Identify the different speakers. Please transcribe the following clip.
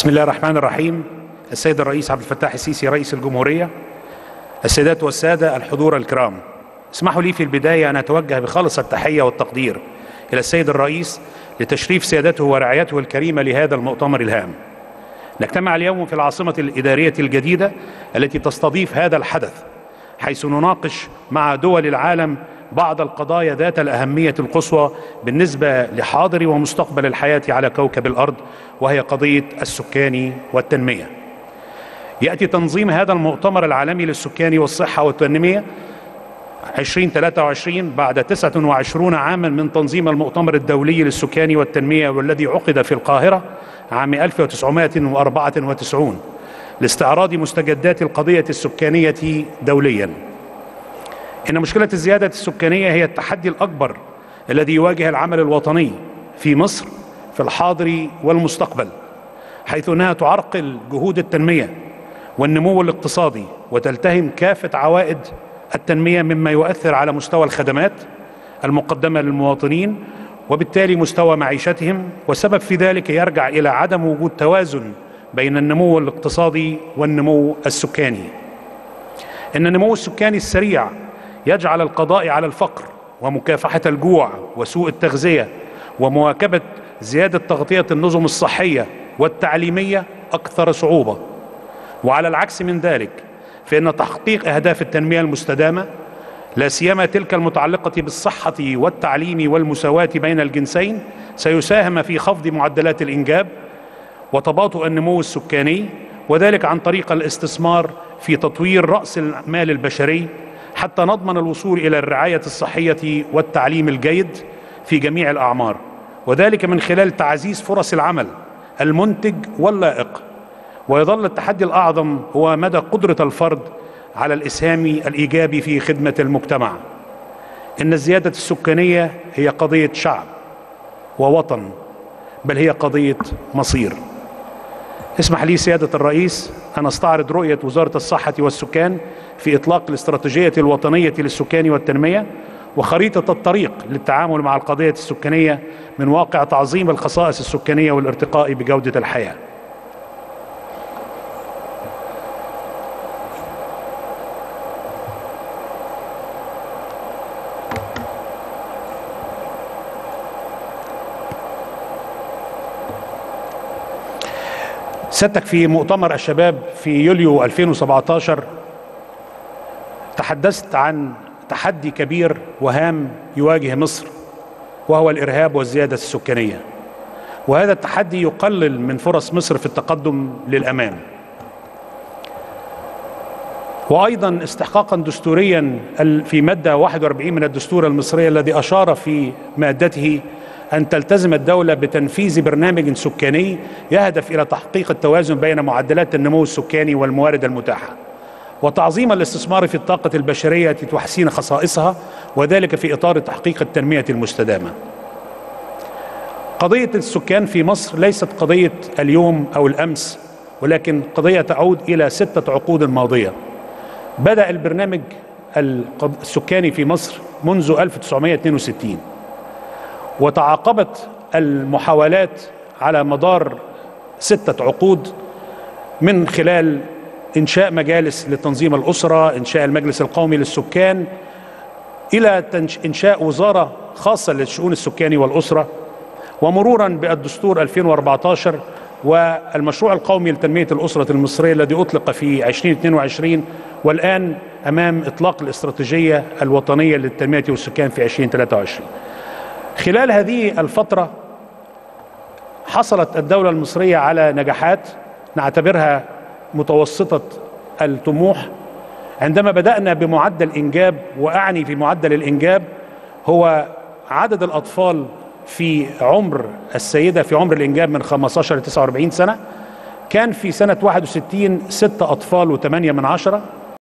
Speaker 1: بسم الله الرحمن الرحيم. السيد الرئيس عبد الفتاح السيسي رئيس الجمهورية، السيدات والسادة الحضور الكرام، اسمحوا لي في البداية أن أتوجه بخالص التحية والتقدير إلى السيد الرئيس لتشريف سيادته ورعايته الكريمة لهذا المؤتمر الهام. نجتمع اليوم في العاصمة الإدارية الجديدة التي تستضيف هذا الحدث، حيث نناقش مع دول العالم بعض القضايا ذات الأهمية القصوى بالنسبة لحاضر ومستقبل الحياة على كوكب الأرض، وهي قضية السكان والتنمية. يأتي تنظيم هذا المؤتمر العالمي للسكان والصحة والتنمية 2023 بعد 29 عاما من تنظيم المؤتمر الدولي للسكان والتنمية، والذي عقد في القاهرة عام 1994 لاستعراض مستجدات القضية السكانية دوليا. إن مشكلة الزيادة السكانية هي التحدي الأكبر الذي يواجه العمل الوطني في مصر في الحاضر والمستقبل، حيث أنها تعرقل جهود التنمية والنمو الاقتصادي وتلتهم كافة عوائد التنمية، مما يؤثر على مستوى الخدمات المقدمة للمواطنين وبالتالي مستوى معيشتهم، والسبب في ذلك يرجع إلى عدم وجود توازن بين النمو الاقتصادي والنمو السكاني. إن النمو السكاني السريع يجعل القضاء على الفقر ومكافحة الجوع وسوء التغذية ومواكبة زيادة تغطية النظم الصحية والتعليمية أكثر صعوبة. وعلى العكس من ذلك، فإن تحقيق أهداف التنمية المستدامة، لا سيما تلك المتعلقة بالصحة والتعليم والمساواة بين الجنسين، سيساهم في خفض معدلات الإنجاب وتباطؤ النمو السكاني، وذلك عن طريق الاستثمار في تطوير رأس المال البشري حتى نضمن الوصول إلى الرعاية الصحية والتعليم الجيد في جميع الأعمار، وذلك من خلال تعزيز فرص العمل المنتج واللائق. ويظل التحدي الأعظم هو مدى قدرة الفرد على الإسهام الإيجابي في خدمة المجتمع. إن الزيادة السكانية هي قضية شعب ووطن، بل هي قضية مصير. اسمح لي سيادة الرئيس أن أستعرض رؤية وزارة الصحة والسكان في إطلاق الاستراتيجية الوطنية للسكان والتنمية وخريطة الطريق للتعامل مع القضية السكانية من واقع تعظيم الخصائص السكانية والارتقاء بجودة الحياة. سيادتك في مؤتمر الشباب في يوليو 2017 تحدثت عن تحدي كبير وهام يواجه مصر، وهو الإرهاب والزيادة السكانية، وهذا التحدي يقلل من فرص مصر في التقدم للأمام. وأيضا استحقاقا دستوريا في مادة 41 من الدستور المصري الذي أشار في مادته أن تلتزم الدولة بتنفيذ برنامج سكاني يهدف إلى تحقيق التوازن بين معدلات النمو السكاني والموارد المتاحة، وتعظيم الاستثمار في الطاقة البشرية وتحسين خصائصها، وذلك في إطار تحقيق التنمية المستدامة. قضية السكان في مصر ليست قضية اليوم أو الأمس، ولكن قضية تعود إلى 6 عقود ماضية. بدأ البرنامج السكاني في مصر منذ 1962، وتعاقبت المحاولات على مدار 6 عقود من خلال إنشاء مجالس لتنظيم الأسرة، إنشاء المجلس القومي للسكان، إلى إنشاء وزارة خاصة للشؤون السكاني والأسرة، ومرورا بالدستور 2014 والمشروع القومي لتنمية الأسرة المصرية الذي أطلق في 2022، والآن أمام إطلاق الاستراتيجية الوطنية للتنمية والسكان في 2023. خلال هذه الفترة حصلت الدولة المصرية على نجاحات نعتبرها متوسطة الطموح. عندما بدأنا بمعدل إنجاب، وأعني في معدل الإنجاب هو عدد الأطفال في عمر السيدة في عمر الإنجاب من 15 ل 49 سنة، كان في سنة 61 6 أطفال و8 من 10،